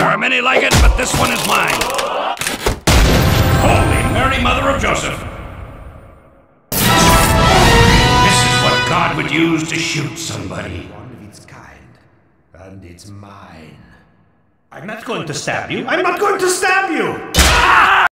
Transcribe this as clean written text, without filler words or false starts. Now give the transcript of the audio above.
There are many like it, but this one is mine. Holy Mary, Mother of Joseph. This is what God would use to shoot somebody. One of its kind, and it's mine. I'm not going to stab you. I'm not going to stab you!